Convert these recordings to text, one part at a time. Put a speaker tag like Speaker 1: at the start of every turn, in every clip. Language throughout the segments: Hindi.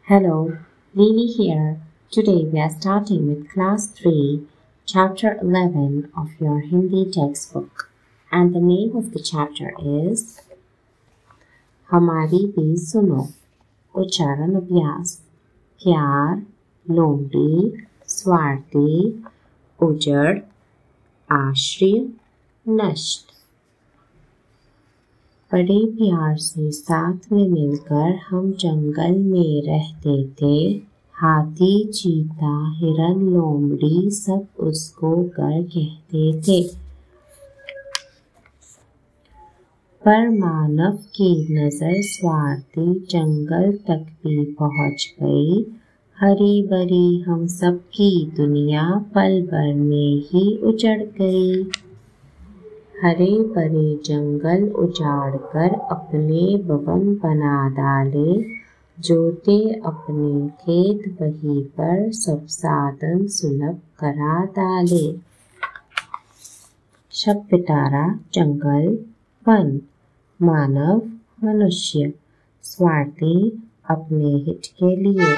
Speaker 1: Hello, Lily here. Today we are starting with Class 3, Chapter 11 of your Hindi textbook. And the name of the chapter is हमारी भी सुनो। उच्चारण अभ्यास। प्यार, लोमड़ी, स्वार्थी, उजड़, आश्रय, नष्ट। बड़े प्यार से साथ में मिलकर हम जंगल में रहते थे। हाथी, चीता, हिरन, लोमड़ी सब उसको घर कहते थे। पर मानव की नजर स्वार्थी जंगल तक भी पहुंच गई। हरी भरी हम सब की दुनिया पल भर में ही उजड़ गई। हरे भरे जंगल उजाड़कर अपने भवन बना डाले। जोते अपने खेत वहीं पर सब साधन सुलभ करा डाले। शब्द पिटारा जंगल, वन, मानव, मनुष्य, स्वार्थी, अपने हित के लिए।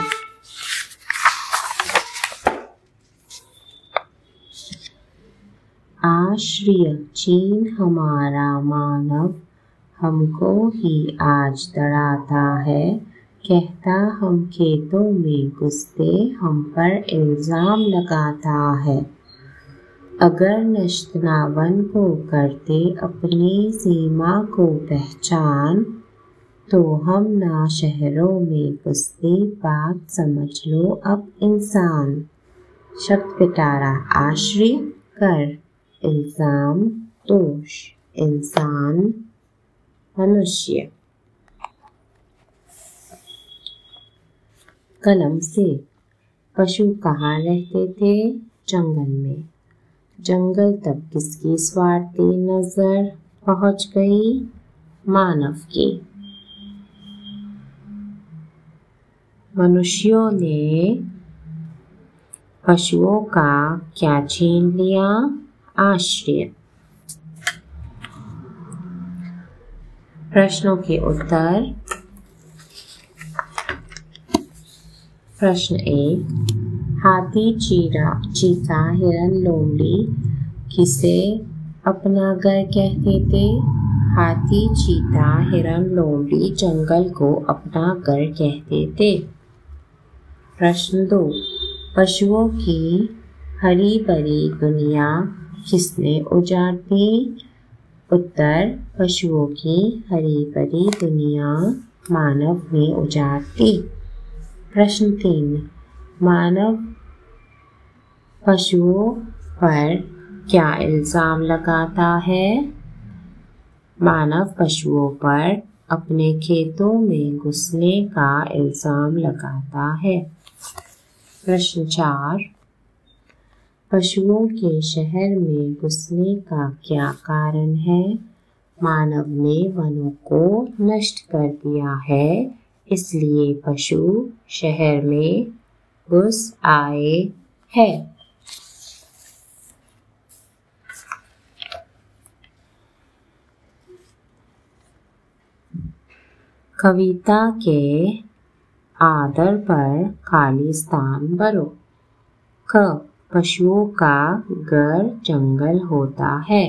Speaker 1: आश्रय, चीन हमारा मानव हमको ही आज दड़ाता है। कहता हम खेतों में घुसते हम पर इल्जाम लगाता है। अगर नष्ट ना वन को करते अपनी सीमा को पहचान, तो हम ना शहरों में घुसते बात समझ लो अब इंसान। शब्द पिटारा आश्रय, कर, इल्जाम, दोष, इंसान, मनुष्य। कलम से। पशु कहाँ रहते थे? जंगल में। जंगल तक किसकी स्वार्थी नजर पहुंच गई? मानव की। मनुष्यों ने पशुओं का क्या छीन लिया? आश्रय। प्रश्नों के उत्तर। प्रश्न 1, हाथी, चीता, हिरन, लोमड़ी किसे अपना घर कहते थे? हाथी, चीता, हिरन, लोमड़ी जंगल को अपना घर कहते थे। प्रश्न 2, पशुओं की हरी भरी दुनिया किसने उजाड़ दी? उत्तर, पशुओं की हरी भरी दुनिया मानव ने उजाड़ दी। प्रश्न 3, मानव पशुओं पर क्या इल्जाम लगाता है? मानव पशुओं पर अपने खेतों में घुसने का इल्जाम लगाता है। प्रश्न 4, पशुओं के शहर में घुसने का क्या कारण है? मानव ने वनों को नष्ट कर दिया है, इसलिए पशु शहर में घुस आए हैं। कविता के आदर पर खाली स्थान भरो। क, पशुओं का घर जंगल होता है।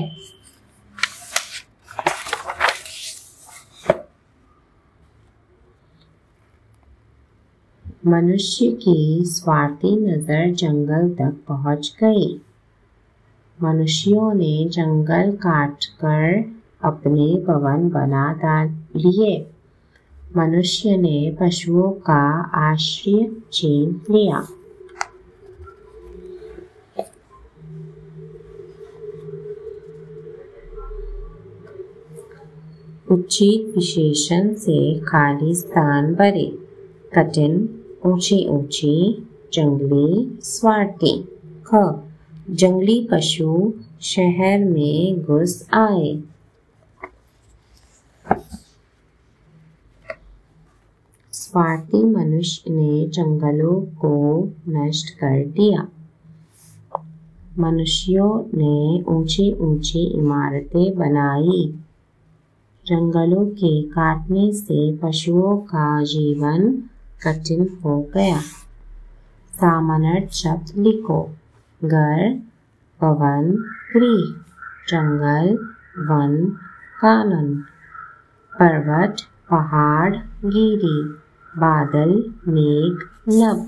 Speaker 1: मनुष्य की स्वार्थी नजर जंगल तक पहुंच गई। मनुष्यों ने जंगल काटकर अपने भवन बना लिए। मनुष्य ने पशुओं का आश्रय छीन लिया। उचित विशेषण से खाली स्थान भरे। कठिन, ऊंची ऊंची, जंगली, स्वार्थी। ख, जंगली पशु शहर में घुस आए। स्वार्थी मनुष्य ने जंगलों को नष्ट कर दिया। मनुष्यों ने ऊंची ऊंची इमारतें बनाई। जंगलों के काटने से पशुओं का जीवन कठिन हो गया। सामान्य शब्द लिखो। घर, भवन, गृह, जंगल, वन, कानून, पर्वत, पहाड़, गिरी, बादल, मेघ, नभ।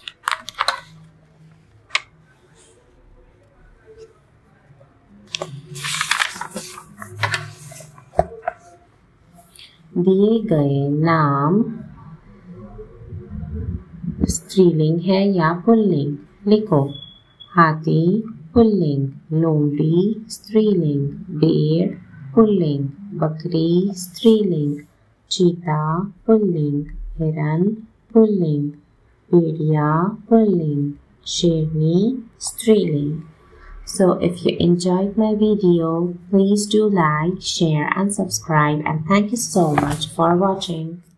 Speaker 1: दिए गए नाम स्त्रीलिंग है या पुल्लिंग? लिखो। हाथी पुल्लिंग, लोमड़ी स्त्रीलिंग, भेड़ पुल्लिंग, बकरी स्त्रीलिंग, चीता पुल्लिंग, हिरन पुल्लिंग, भेड़िया पुल्लिंग, शेरनी स्त्रीलिंग. So if you enjoyed my video, please do like, share and subscribe, and thank you so much for watching.